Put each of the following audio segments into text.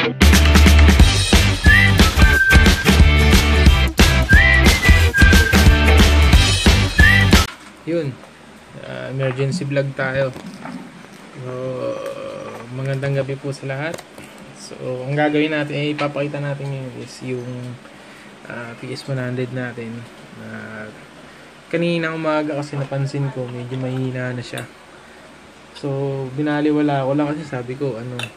Yun, emergency vlog tayo. So, magandang gabi po sa lahat. So, ang gagawin natin ay ipapakita natin ngayon is yung PS100 natin. Kanina umaga kasi napansin ko medyo mahina na siya. So, binaliwala ko lang kasi sabi ko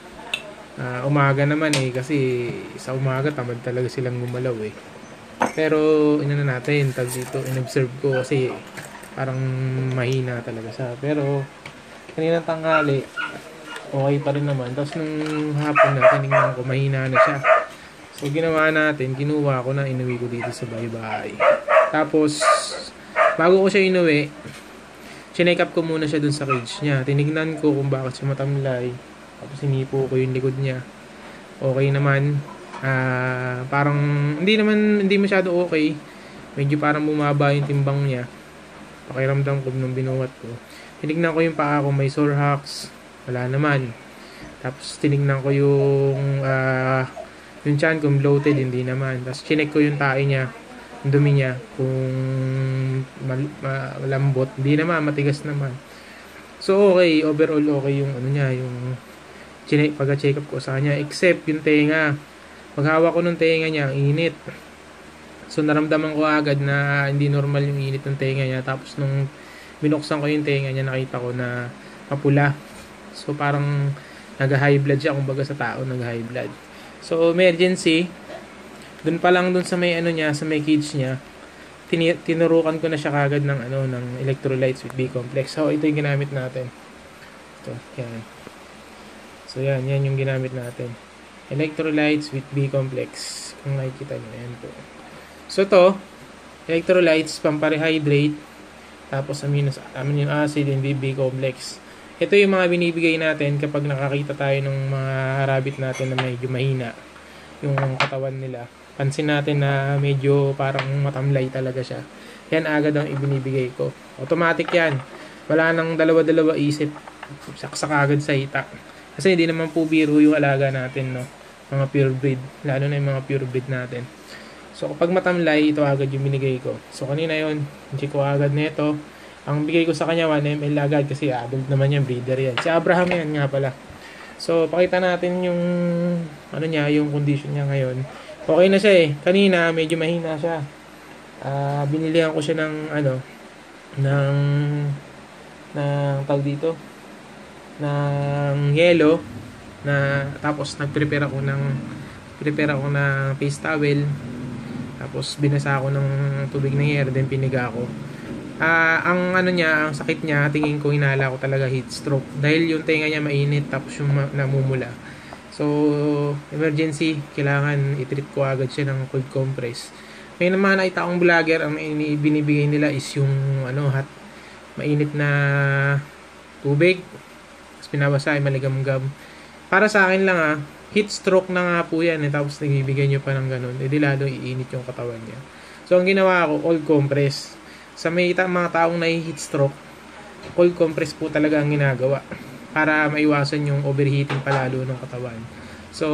umaga naman kasi sa umaga tamad talaga silang gumalaw eh. Pero natin tag dito, in-observe ko kasi parang mahina talaga siya. Pero kanina tanghali okay pa rin naman. Tapos nung hapon na tinignan ko mahina na siya. So ginawa natin, kinuha ko na, inuwi ko dito sa bahay. Tapos bago ko siya inuwi, chinek up ko muna siya dun sa cage niya. Tinignan ko kung bakit siya matamlay. Tapos hinipo ko yung likod niya. Okay naman. Parang hindi masyado okay. Medyo parang bumaba yung timbang niya. Pakiramdam ko nung binuhat ko. Tinignan ko yung paa ko, may sore hocks. Wala naman. Tapos tinignan ko yung tiyan kung bloated, hindi naman. Tapos chinek ko yung tae niya, yung dumi niya, kung malambot. Hindi naman, matigas naman. So okay, overall okay yung niya, yung pagka-check up ko sa kanya. Except yung tenga. Paghawak ko ng tenga niya, ang init. So naramdaman ko agad na hindi normal yung init ng tenga niya. Tapos nung binuksan ko yung tenga niya, nakita ko na mapula. So parang nag-high blood siya, kumbaga sa tao nag-high blood. So emergency, dun pa lang dun sa may niya, sa may cage niya, tinurukan ko na siya kagad ng ng electrolytes with B complex. So ito yung ginamit natin. Ito, yan. So yan yung ginamit natin. Electrolytes with B complex. Kung nakikita niyo, yan po. So to, electrolytes, pamparehydrate, tapos amino acid and B complex. Ito yung mga binibigay natin kapag nakakita tayo ng mga rabbit natin na medyo mahina yung katawan nila. Pansin natin na medyo parang matamlay talaga siya. Yan agad ang ibinibigay ko. Automatic yan. Wala nang dalawa-dalawa isip. Saksak agad sa hita. Kasi hindi naman po biro yung alaga natin, no? Mga pure breed. Lalo na yung mga pure breed natin. So, kapag matamlay, ito agad yung binigay ko. So, kanina yun, check ko agad nito. Ang bigay ko sa kanya, 1 ml agad kasi adult naman yan, breeder yan. Si Abraham yan nga pala. So, pakita natin yung, yung condition niya ngayon. Okay na siya eh. Kanina, medyo mahina siya. Binilihan ko siya ng, tawag dito, ng yelo, tapos nag-prepare ako ng face towel. Tapos binasa ako ng tubig ng air, then piniga ako. Ang sakit niya, tingin ko hinala ko talaga heat stroke. Dahil yung tenga niya mainit, tapos yung namumula. So, emergency, kailangan i-treat ko agad siya ng cold compress. May naman nakita akong vlogger, ang binibigay nila is yung hot, mainit na tubig. Tapos pinabasa, maligamgam. Para sa akin lang heat stroke na nga po yan tapos nagbibigay nyo pa ng ganun, di lalo iinit yung katawan niya. So ang ginawa ko, cold compress. Sa mga taong heat stroke, cold compress po talaga ang ginagawa para maiwasan yung overheating palalo ng katawan. So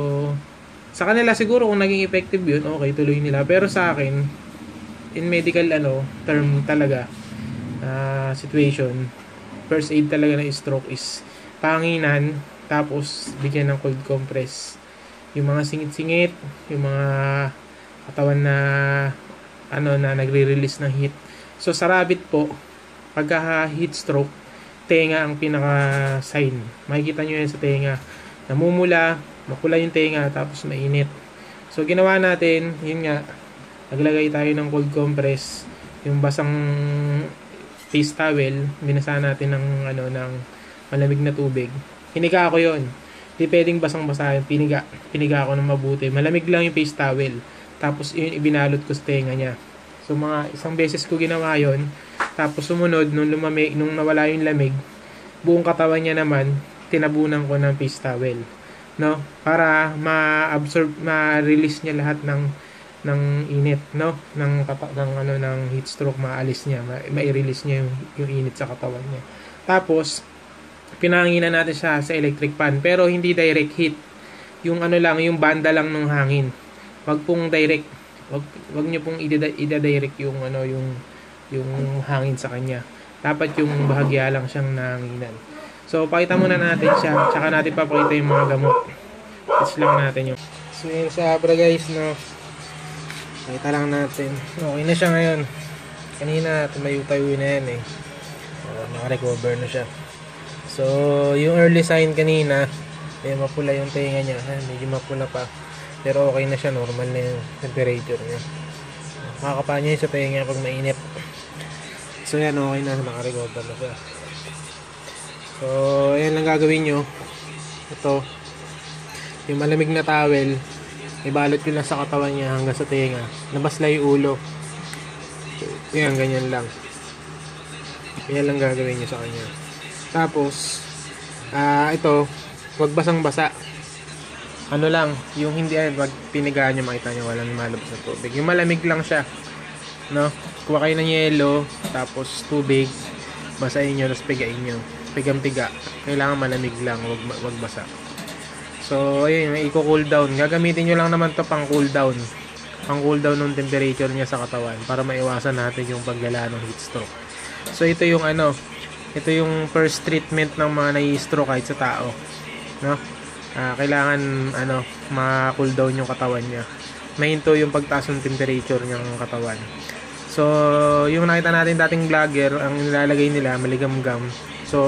sa kanila siguro kung naging effective yun, okay, tuloy nila. Pero sa akin, in medical term talaga, situation, first aid talaga ng stroke is panginan, tapos bigyan ng cold compress. Yung mga singit-singit, yung mga katawan na nagre-release ng heat. So sa rabbit po, pagka heat stroke, tenga ang pinaka sign. Makikita nyo yan sa tenga. Namumula, mapula yung tenga, tapos mainit. So ginawa natin, yun nga, naglagay tayo ng cold compress, yung basang face towel, binasa natin ng malamig na tubig. Piniga ko yon. Di pwedeng basang-basa yun. Piniga ko ng mabuti. Malamig lang yung face towel. Tapos yun, ibinalot ko sa tenga niya. So mga isang beses ko ginawa yon. Tapos sumunod, nung nawala yung lamig, buong katawan niya naman, tinabunan ko ng face towel. No? Para ma-release niya lahat ng init, no? Ng heat stroke, maalis niya, ma-release niya yung init sa katawan niya. Tapos pinanginan natin siya sa electric fan, pero hindi direct heat. yung ano lang, yung banda lang ng hangin. Wag pong direct. Wag niyo pong ida-direct yung ano, yung hangin sa kanya. Dapat yung bahagya lang siyang nahanginan. So, pakita muna natin siya. Tsaka natin papakita yung mga gamot. Test lang natin yung. So, yun sa abra guys, no. Pakita lang natin. Okay na siya ngayon. Kanina, tumayo-tayo na yan eh. Naka-recover na siya. So, yung early sign kanina, mapula yung tenga niya. Medyo mapula pa. Pero okay na siya. Normal na yung temperature niya. Makakapa niya yung sa tenga pag mainit. So, yan. Okay na. Naka-recover na siya. So, ayan lang gagawin nyo. Ito. Yung malamig na towel, ibalot nyo lang sa katawan niya hanggang sa tenga. Nabasla yung ulo. Yan, ganyan lang. Yan lang gagawin nyo sa kanya. Tapos, ito, wag basang-basa. Ano lang, yung hindi, wag pinigaan nyo, makita nyo, walang malabas na tubig. Yung malamig lang siya. No? Kuha kayo ng yelo, tapos tubig, basahin nyo, tapos pigain nyo. Pigang-piga. Kailangan malamig lang, wag basa. So, ayun, i-cool down. Gagamitin nyo lang naman to pang cool down. Pang cool down ng temperature niya sa katawan para maiwasan natin yung paggala ng heat stroke. So, ito yung ano, ito yung first treatment ng mga nai-stroke kahit sa tao. No? Kailangan ano, ma-cool down yung katawan niya. Mahinto yung pagtaas ng temperature niyang katawan. So, yung nakita natin dating vlogger, ang nilalagay nila, maligamgam. So,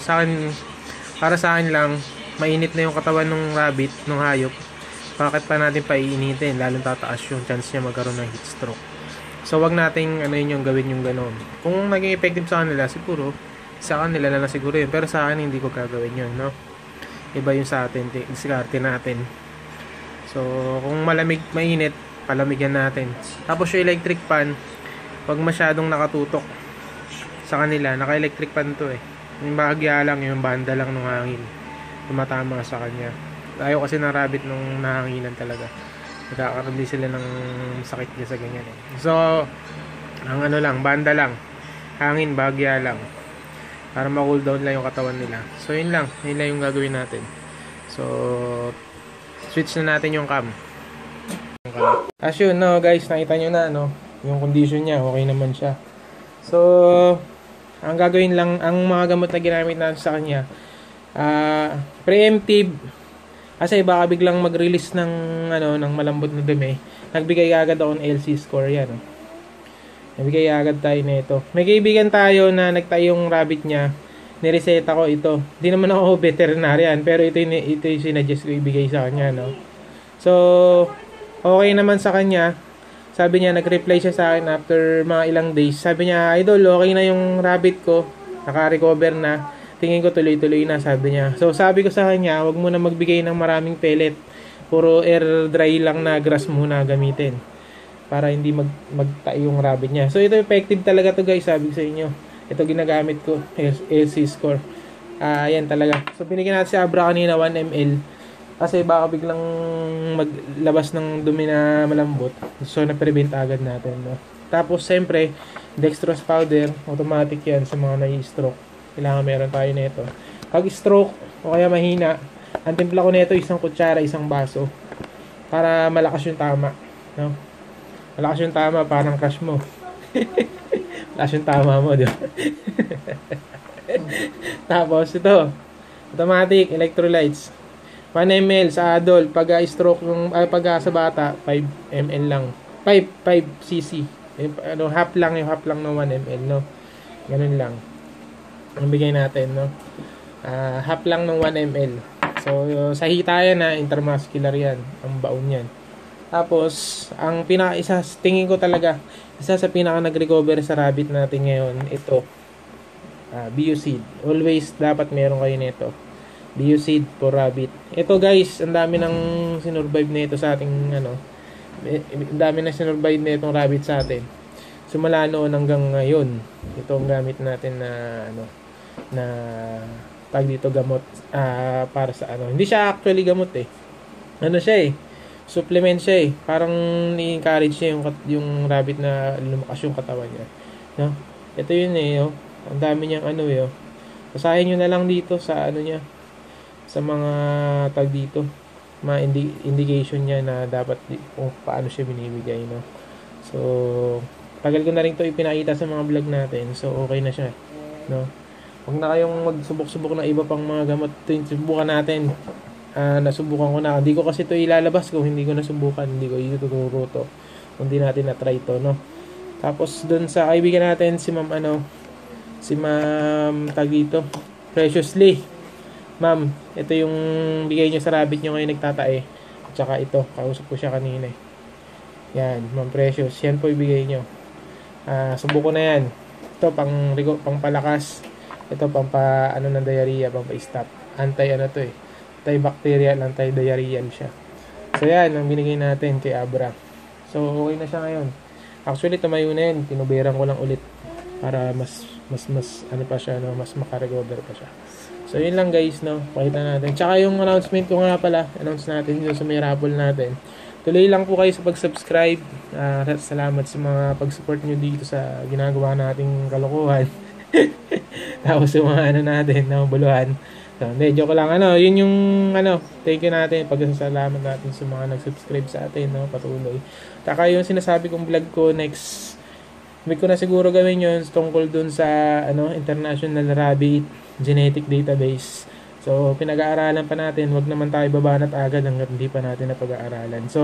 para sa akin lang, mainit na yung katawan ng rabbit, ng hayop. Bakit pa natin paiinitin? Lalong tataas yung chance niya magkaroon ng heat stroke. So, wag nating ano yun yung gawin yung ganoon. Kung naging effective sa kanila, siguro, sa kanila na lang siguro yun. Pero sa akin, hindi ko gagawin yun, no? Iba yung sa atin, diskarte natin. So, kung malamig, mainit, palamigyan natin. Tapos yung electric fan, wag masyadong nakatutok sa kanila. Naka-electric fan to eh. Yung bahagya lang, yung banda lang ng hangin. Tumatama sa kanya. Ayaw kasi ng rabbit nung nahanginan talaga. Nagkakaroon din sila ng sakit niya sa ganyan eh. So, ang ano lang, banda lang. Hangin, bahagya lang. Para ma-cool down lang yung katawan nila. So, yun lang. Yun lang yung gagawin natin. So, switch na natin yung cam. As yun, no, guys, nakita nyo na, no, yung condition niya, okay naman siya. So, ang gagawin lang, ang mga gamot na ginamit natin sa kanya, preemptive, kasi baka biglang mag-release ng, ano, ng malambot na dumi. Nagbigay agad ako ng LC score yan, no. Nagbigay agad tayo nito. May kaibigan tayo na nagtayo yung rabbit niya, nireseta ko ito. Hindi naman ako veterinarian, pero ito yung sinuggest ko ibigay sa kanya, no. So, okay naman sa kanya. Sabi niya, nag-reply siya sa akin after mga ilang days. Sabi niya, idol, okay na yung rabbit ko. Naka-recover na. Tingin ko tuloy-tuloy na, sabi niya. So, sabi ko sa kanya, huwag mo na magbigay ng maraming pellet. Puro air dry lang na grass muna gamitin. Para hindi magtayo yung rabbit niya. So, ito effective talaga to guys, sabi ko sa inyo. Ito ginagamit ko, LC score. Yan talaga. So, binigyan natin si Abra kanina 1 ml. Kasi baka biglang maglabas ng dumi na malambot. So, na-prevent agad natin. No? Tapos, siyempre, dextrose powder. Automatic yan sa mga nai-stroke. Kailangan meron tayo nito. Pag stroke, o kaya mahina, ang timpla ko nito, 1 kutsara, 1 baso. Para malakas yung tama. No? Malakas yung tama, parang crush mo. Malakas yung tama mo, di ba? Tapos, ito. Automatic electrolytes. 1 ml sa adult, pag stroke yung pag sa bata, 5 ml lang. 5 cc. Ano, half lang ng 1 ml, no. Ganun lang. Ang bigay natin, no. Half lang ng 1 ml. So, sa hitayan na intramuscular yan, ang baon yan. Tapos, ang isa tingin ko talaga, isa sa pinaka nag-recover sa rabbit natin ngayon, ito. Bioseed. Always dapat meron kayo nito. Bioseed for rabbit. Ito guys, ang dami nang sinurvive nito sa ating ano. Ang dami nang sinurvive nitong rabbit sa atin. Simula noon hanggang ngayon. Ito ang gamit natin na ano na tag dito gamot para sa ano. Hindi siya actually gamot eh. Ano siya eh? Supplement siya eh. Parang ni-encourage niya yung rabbit na lumakas yung katawan niya. No? Ito yun eh, oh. Ang dami niyang ano eh, oh. Basahin niyo na lang dito sa ano niya. Sa mga tag dito. indication niya na dapat kung paano siya binibigay, no? So, tagal ko na rin to ipinakita sa mga vlog natin. So, okay na siya, no? Huwag na kayong magsubok-subok na iba pang mga gamot. Ito yung subukan natin. Nasubukan ko na. Hindi ko kasi ito ilalabas kung hindi ko nasubukan. Hindi ko ituturo to. Kung hindi natin na-try to, no? Tapos, dun sa kaibigan natin, si Ma'am Tagito, Preciously. Ma'am, ito yung bigay nyo sa rabbit nyo ngayon nagtatae. At saka ito, kausap ko siya kanina. Yan, Ma'am Precious. Yan po ibigay nyo. Subuko na yan. Ito, pang palakas. Ito, ng diarrhea, pang pa-stop. Antibacterial, anti-diarrheal siya. So, yan, ang binigay natin kay Abra. So, okay na siya ngayon. Actually, tumayo na yan. Tinuberan ko lang ulit para mas pa siya, no? Mas makarecover pa siya. So, yun lang guys, no? Pakita natin. Tsaka yung announcement ko nga pala, announce natin yun sa may raffle natin. Tuloy lang po kayo sa pag-subscribe. Salamat sa mga pag-support nyo dito sa ginagawa nating kalokohan. Tapos yung mga natin, buluhan. So, hindi, joke lang. Yun yung, thank you natin. Pagkasalamat natin sa mga nag-subscribe sa atin, no? Patuloy. Taka yung sinasabi kong vlog ko next week ko na siguro gawin yun tungkol dun sa, International Rabbit Genetic Database. So, pinag-aaralan pa natin. Wag naman tayo babanat agad hanggat hindi pa natin napag-aaralan. So,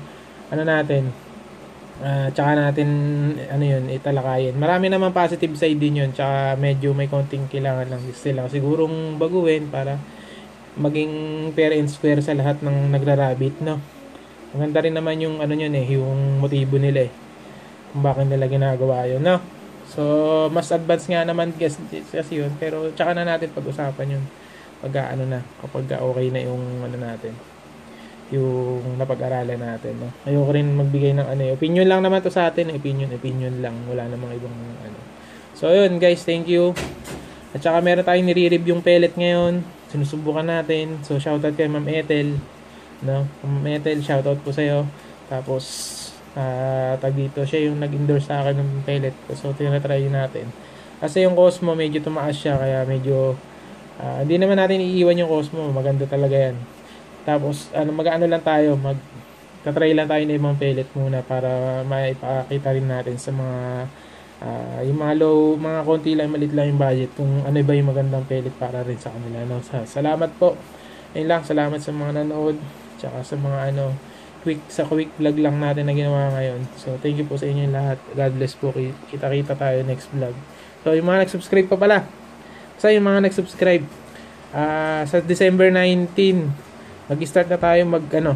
tsaka natin, italakayin. Marami naman positive side din yun. Tsaka medyo may konting kailangan lang sila sigurong baguhin para maging fair and square sa lahat ng nagra-rabbit, no? Maganda rin naman yung, yung motibo nila kung bakit nila ginagawa yun, no? So, mas advanced nga naman kasi yun. Pero, tsaka na natin pag-usapan yun. Kapag okay na yung natin, yung napag-aralan natin, no? Ayoko rin magbigay ng opinion lang naman to sa atin, opinion lang, wala namang ibang So yun guys, thank you. At saka meron tayong nire-review yung pellet ngayon, sinusubukan natin. So shoutout kay Ma'am Ethel, no? Ma'am Ethel, shoutout po sa'yo. Tapos dito siya yung nag-endorse sa akin ng pellet ko, so tinatry natin kasi yung Cosmo medyo tumaas siya, kaya medyo hindi naman natin iiwan yung Cosmo, maganda talaga yan. Tapos lang tayo, tatry lang tayo ng ibang pellet muna para maipakita rin natin sa mga yung mga konti lang, malit lang yung budget, kung ano ba yung magandang pellet para rin sa kanila, no? Salamat po, ayun lang, salamat sa mga nanood, tsaka sa mga quick vlog lang natin na ginawa ngayon. So thank you po sa inyo lahat, God bless po, kita tayo next vlog. So yung mga nag-subscribe pa pala, yung mga nag-subscribe, sa December 19 mag-start na tayo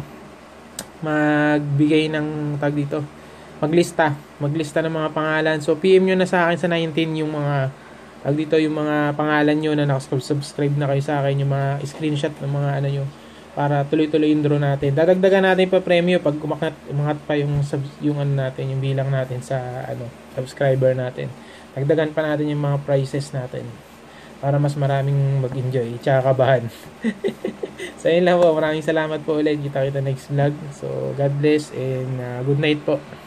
magbigay ng maglista ng mga pangalan. So PM nyo na sa akin sa 19 yung mga yung mga pangalan nyo na nakasubscribe na kayo sa akin, yung mga screenshot ng mga nyo, para tuloy-tuloy yung draw natin. Dadagdagan natin pa premyo pag umangat pa yung natin, yung bilang natin sa subscriber natin. Dagdagan pa natin yung mga prizes natin para mas maraming mag-enjoy, tsaka kabahan. So yun lang po, maraming salamat po ulit. Kita next vlog. So God bless and good night po.